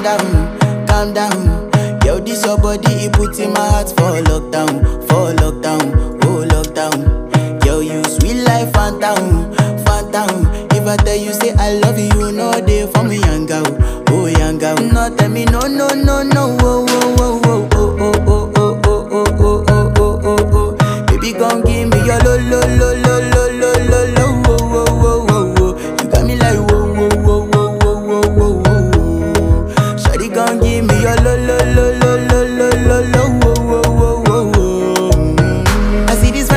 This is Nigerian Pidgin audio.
calm down. Yo, this your body, it puts in my heart for lockdown, oh lockdown. Yo, you sweet life, phantom, phantom. If I tell you say I love you, you know they for me, young girl, oh young girl. No tell me no, no, no, no,